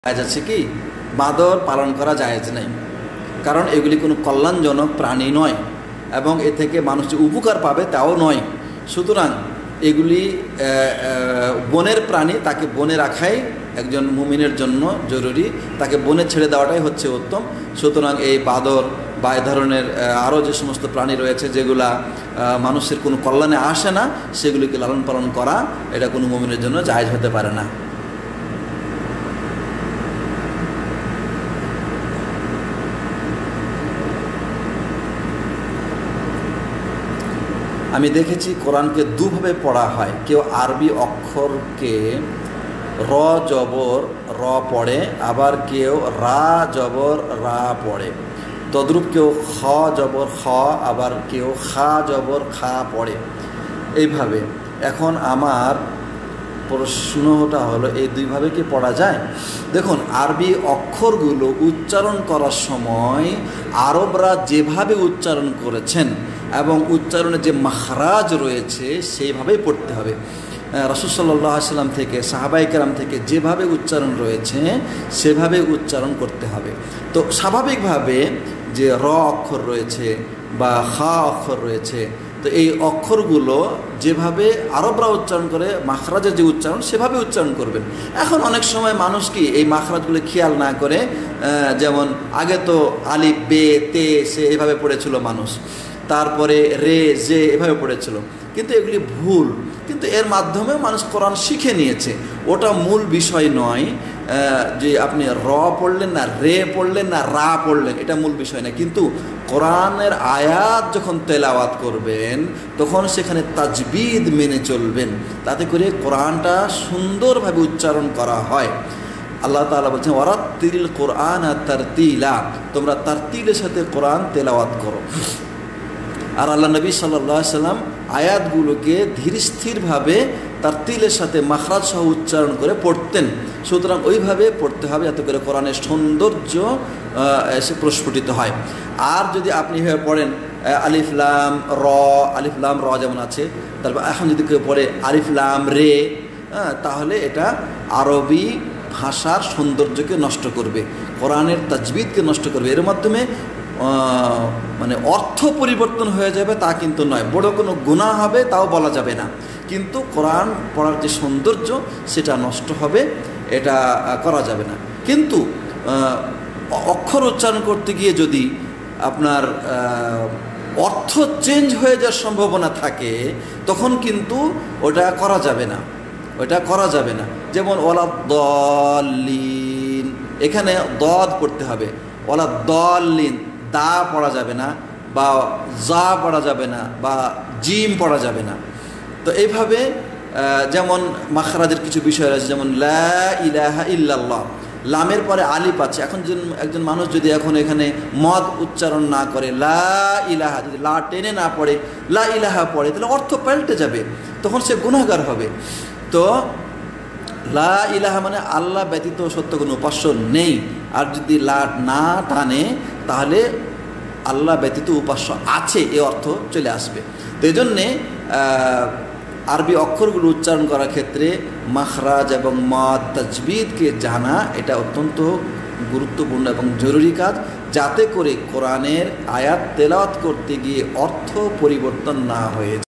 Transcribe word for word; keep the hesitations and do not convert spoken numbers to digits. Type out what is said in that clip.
জায়েজ আছে কি বাঁদর পালন করা জায়েজ নাই, কারণ এগুলি কোনো কল্যাণজনক প্রাণী নয় এবং এ থেকে মানুষ যে উপকার পাবে তাও নয়। সুতরাং এগুলি বনের প্রাণী, তাকে বনে রাখাই একজন মুমিনের জন্য জরুরি, তাকে বনে ছেড়ে দেওয়াটাই হচ্ছে উত্তম। সুতরাং এই বাঁদর বা এ ধরনের আরও যে সমস্ত প্রাণী রয়েছে যেগুলা মানুষের কোনো কল্যাণে আসে না, সেগুলিকে লালন পালন করা এটা কোনো মুমিনের জন্য জায়েজ হতে পারে না। আমি দেখেছি কোরআনকে দুভাবে পড়া হয়। কেউ আরবি অক্ষরকে র জবর র পড়ে, আবার কেউ রা জবর রা পড়ে। তদ্রূপ কেউ খ জবর খ, আবার কেউ খা জবর খা পড়ে, এইভাবে। এখন আমার প্রশ্নটা হলো, এই দুইভাবে কি পড়া যায়? দেখুন, আরবি অক্ষরগুলো উচ্চারণ করার সময় আরবরা যেভাবে উচ্চারণ করেছেন এবং উচ্চারণে যে মাখরাজ রয়েছে সেইভাবেই পড়তে হবে। রাসূল সাল্লাল্লাহু আলাইহি ওয়াসাল্লাম থেকে, সাহাবায়ে কেরাম থেকে যেভাবে উচ্চারণ রয়েছে সেভাবে উচ্চারণ করতে হবে। তো স্বাভাবিকভাবে যে র অক্ষর রয়েছে বা খা অক্ষর রয়েছে, তো এই অক্ষরগুলো যেভাবে আরবরা উচ্চারণ করে মাখরাজের যে উচ্চারণ সেভাবে উচ্চারণ করবেন। এখন অনেক সময় মানুষ কি এই মাখরাজগুলো খেয়াল না করে, যেমন আগে তো আলিফ বে তে সে এভাবে পড়েছিল মানুষ, তারপরে রে জে এভাবে পড়েছিল, কিন্তু এগুলি ভুল। কিন্তু এর মাধ্যমেও মানুষ কোরআন শিখে নিয়েছে, ওটা মূল বিষয় নয় যে আপনি র পড়লেন না রে পড়লেন না রা পড়লেন, এটা মূল বিষয় না। কিন্তু কোরআনের আয়াত যখন তেলাওয়াত করবেন তখন সেখানে তাজবিদ মেনে চলবেন, তাতে করে কোরআনটা সুন্দরভাবে উচ্চারণ করা হয়। আল্লাহ তাআলা বলছেন ওয়ারাত্তিল কোরআন তারতিলা, তোমরা তারতিলের সাথে কোরআন তেলাওয়াত করো। আর আল্লাহ নবী সাল্লাল্লাহু আলাইহি সাল্লাম আয়াতগুলোকে ধীর স্থিরভাবে তার তিলের সাথে মাখরাজ সহ উচ্চারণ করে পড়তেন। সুতরাং ওইভাবে পড়তে হবে যাতে করে কোরআনের সৌন্দর্য এসে প্রস্ফুটিত হয়। আর যদি আপনি এভাবে পড়েন আলিফ লাম র, আলিফ লাম র যেমন আছে, তারপর এখন যদি কেউ পড়ে আলিফ লাম রে, তাহলে এটা আরবি ভাষার সৌন্দর্যকে নষ্ট করবে, কোরআনের তাজবিদকে নষ্ট করবে। এর মাধ্যমে মানে অর্থ পরিবর্তন হয়ে যাবে তা কিন্তু নয়, বড় কোনো গুনাহ হবে তাও বলা যাবে না, কিন্তু কোরআন পড়ার যে সৌন্দর্য সেটা নষ্ট হবে, এটা করা যাবে না। কিন্তু অক্ষর উচ্চারণ করতে গিয়ে যদি আপনার অর্থ চেঞ্জ হয়ে যাওয়ার সম্ভাবনা থাকে তখন কিন্তু ওটা করা যাবে না, ওটা করা যাবে না। যেমন ওয়ালা দলিন, এখানে দদ পড়তে হবে, ওয়ালা দলিন দা পড়া যাবে না, বা জা পড়া যাবে না, বা জিম পড়া যাবে না। তো এইভাবে যেমন মাখরাজের কিছু বিষয় রয়েছে, যেমন লা ইলাহা ইল্লাল্লাহ, লামের পরে আলিফ আছে। এখন একজন মানুষ যদি এখন এখানে মদ উচ্চারণ না করে, লা ইলাহা, যদি লা টেনে না পড়ে লা ইলাহা পড়ে, তাহলে অর্থ পাল্টে যাবে, তখন সে গুনাহগার হবে। তো লা ইলাহা মানে আল্লাহ ব্যতীত সত্য কোনো উপাস্য নেই, আর যদি লা না টানে তাহলে আল্লাহ ব্যতীত উপাস্য আছে এ অর্থ চলে আসবে। তো এই জন্যে আরবি অক্ষরগুলো উচ্চারণ করার ক্ষেত্রে মাখরাজ এবং মদ তাজবিদকে জানা এটা অত্যন্ত গুরুত্বপূর্ণ এবং জরুরি কাজ, যাতে করে কোরআনের আয়াত তেলাওয়াত করতে গিয়ে অর্থ পরিবর্তন না হয়ে